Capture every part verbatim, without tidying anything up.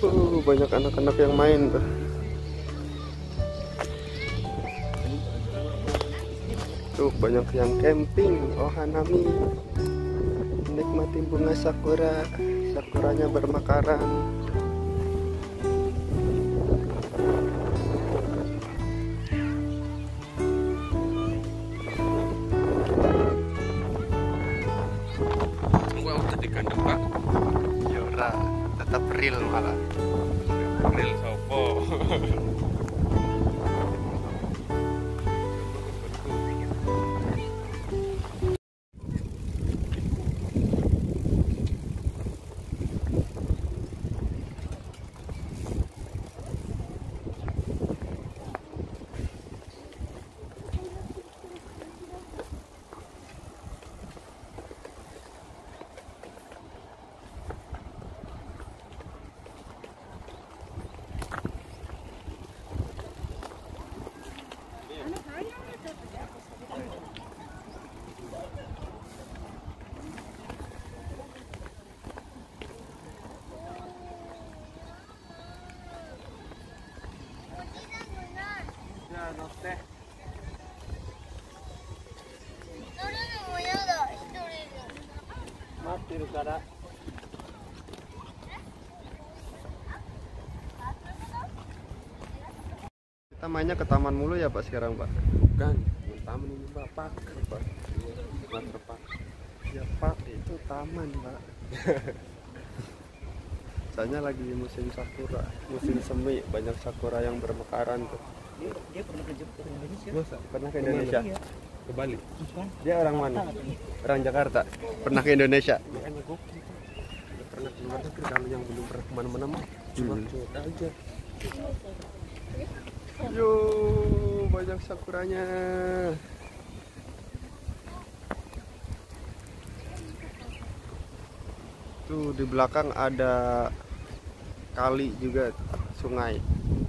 Tuh banyak anak-anak yang main tuh. Tuh banyak yang camping. Oh Hanami, menikmati bunga sakura. Sakuranya bermekaran. Gua udah dikandung pak. Yora tetap real malah. Real sopo. Kita mainnya ke taman mulu ya Pak sekarang Pak? Bukan, taman ini pak, pak, pak, pak. Ya Pak itu taman Pak. Soalnya lagi musim sakura, musim semi, banyak sakura yang bermekaran tuh. Dia, dia pernah kerja ke Indonesia. Masa? Pernah ke Indonesia? Iya. Ke Bali. Bukan. Dia orang mana? Orang Jakarta. Pernah ke Indonesia? Makanya gue pernah keluar negeri, kalau yang belum pernah kemana-mana mah cuma Hmm. cuek aja. Yo, banyak sakuranya. Tuh di belakang ada kali juga, sungai.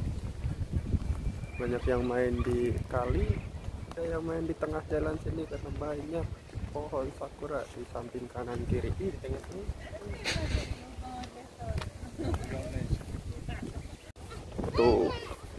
Banyak yang main di kali, ada yang main di tengah jalan sini karena banyak pohon sakura di samping kanan kiri. Ih, di tengah sini. Tuh.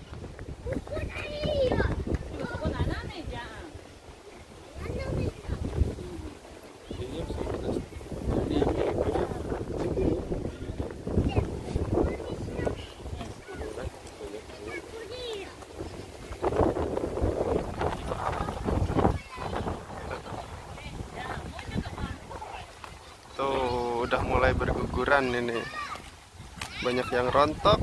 Tuh udah mulai berguguran ini. Banyak yang rontok.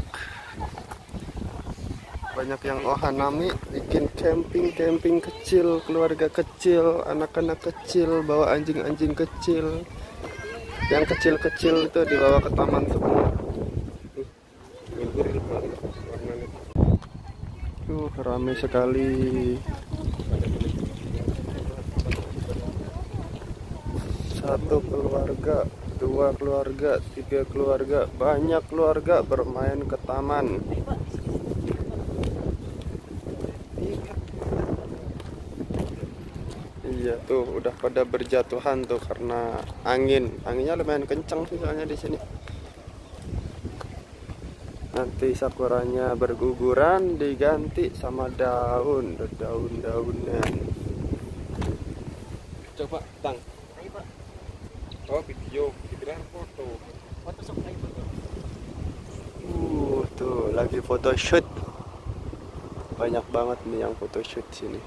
Banyak yang ohanami, bikin camping-camping kecil, keluarga kecil, anak-anak kecil, bawa anjing-anjing kecil. Yang kecil-kecil itu dibawa ke taman semua. Tuh ramai sekali. Satu keluarga, dua keluarga, tiga keluarga, banyak keluarga bermain ke taman. Iya tuh udah pada berjatuhan tuh karena angin. Anginnya lumayan kencang sih soalnya di sini. Nanti sakuranya berguguran diganti sama daun, daun-daunnya. Coba tang. Oh video, kita foto. Foto sok lagi foto. Uh tuh lagi photoshoot. Banyak banget nih yang photoshoot sini.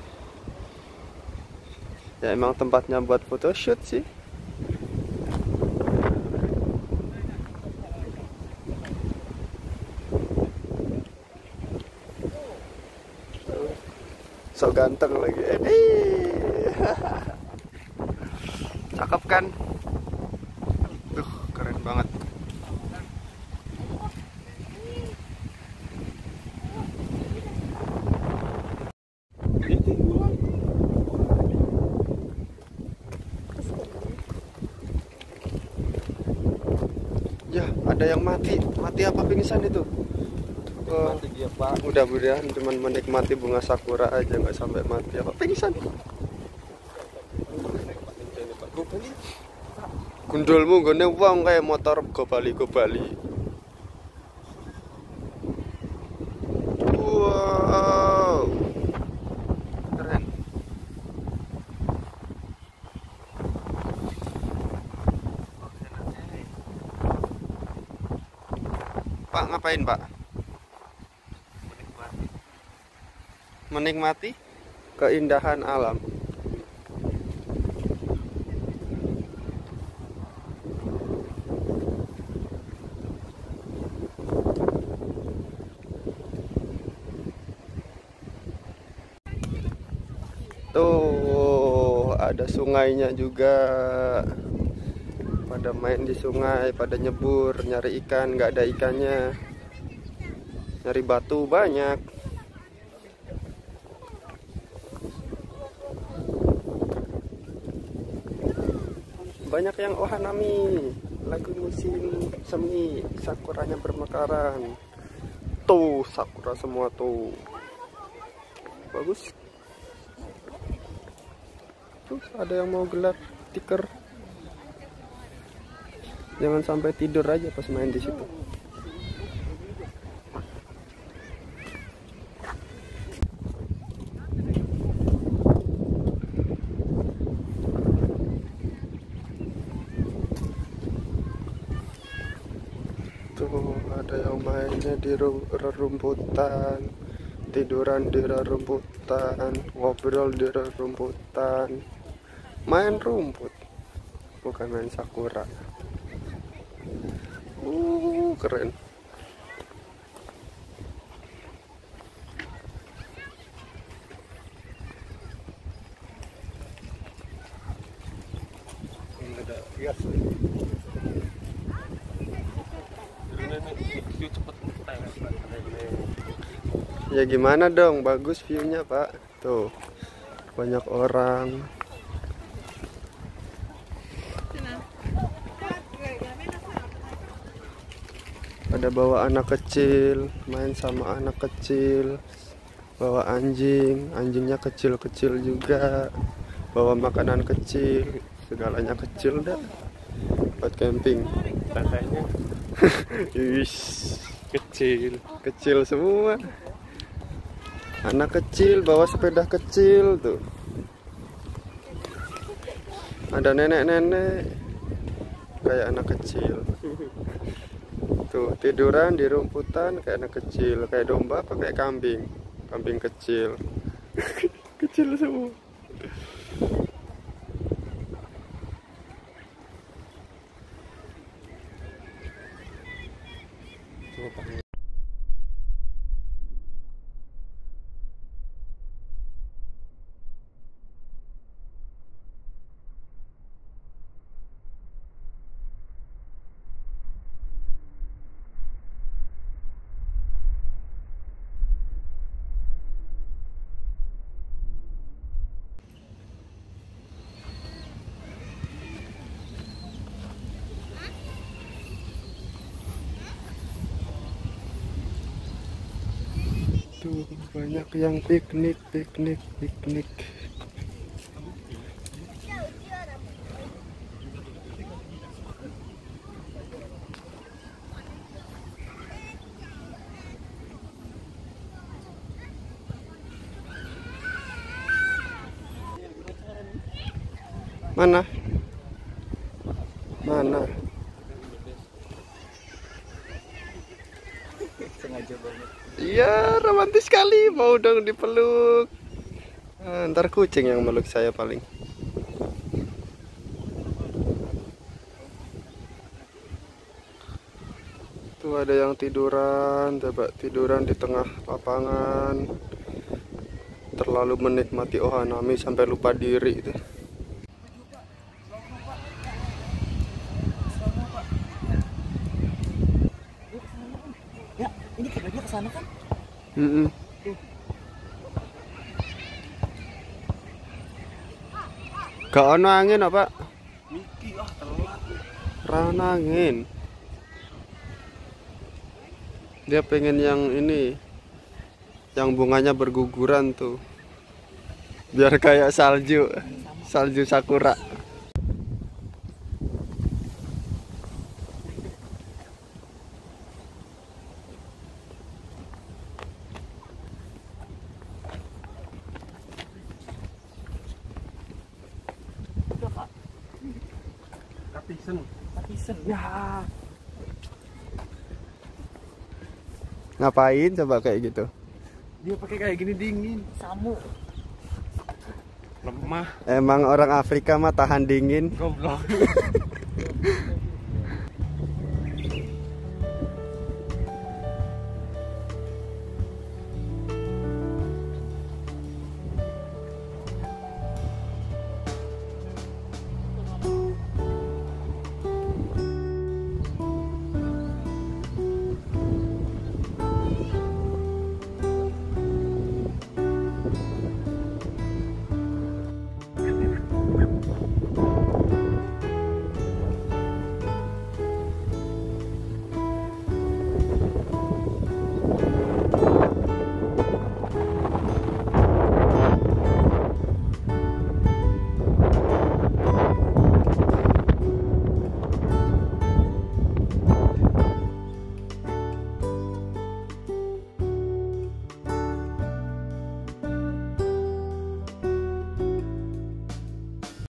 Ya emang tempatnya buat photoshoot sih. So ganteng lagi. Eh, cakep kan? Tuh keren banget. Ya, ada yang mati. Mati apa pingsan itu? Oh, Mati dia pak. mudah-mudahan cuma menikmati bunga sakura aja, nggak sampai mati apa pingsan. Gundulmu gone wong kayak motor go Bali go Bali. Bapak ngapain, Pak? Menikmati keindahan alam. Tuh, ada sungainya juga. Pada main di sungai, pada nyebur, nyari ikan, nggak ada ikannya. Nyari batu banyak. Banyak yang ohanami, lagi musim semi, sakuranya bermekaran. Tuh, sakura semua tuh. Bagus. Tuh, ada yang mau gelar stiker. Jangan sampai tidur aja pas main di situ. Tuh, ada yang mainnya di rerumputan, tiduran di rerumputan, ngobrol di rerumputan, main rumput, bukan main sakura. Uh, keren. Ada hias. Ya gimana dong, bagus view-nya, Pak. Tuh, banyak orang. Ada bawa anak kecil, main sama anak kecil, bawa anjing, anjingnya kecil-kecil juga, bawa makanan kecil, segalanya kecil dah. Buat camping. Tantanya Ish, kecil. kecil semua. Anak kecil bawa sepeda kecil tuh. Ada nenek-nenek kayak anak kecil. Tuh, tiduran di rumputan kayak anak kecil, kayak domba apa kayak kambing. Kambing kecil. Kecil semua. Tuh, banyak yang piknik, piknik, piknik. Mana? Mana? Sengaja banget. Iya, romantis sekali, mau dong dipeluk. Nah, ntar kucing yang meluk saya paling. Tuh ada yang tiduran, coba tiduran di tengah lapangan. Terlalu menikmati ohanami sampai lupa diri itu. Ya, ini karena dia kesana kan? Mm -mm. Gak ono angin apa? Miki ah telat. Rana angin. Dia pengen yang ini, yang bunganya berguguran tuh, biar kayak salju, salju sakura. Kapisen. Kapisen. Ya. Ngapain coba kayak gitu? Dia pakai kayak gini dingin. Samu. Lemah. Emang orang Afrika mah tahan dingin. Goblok.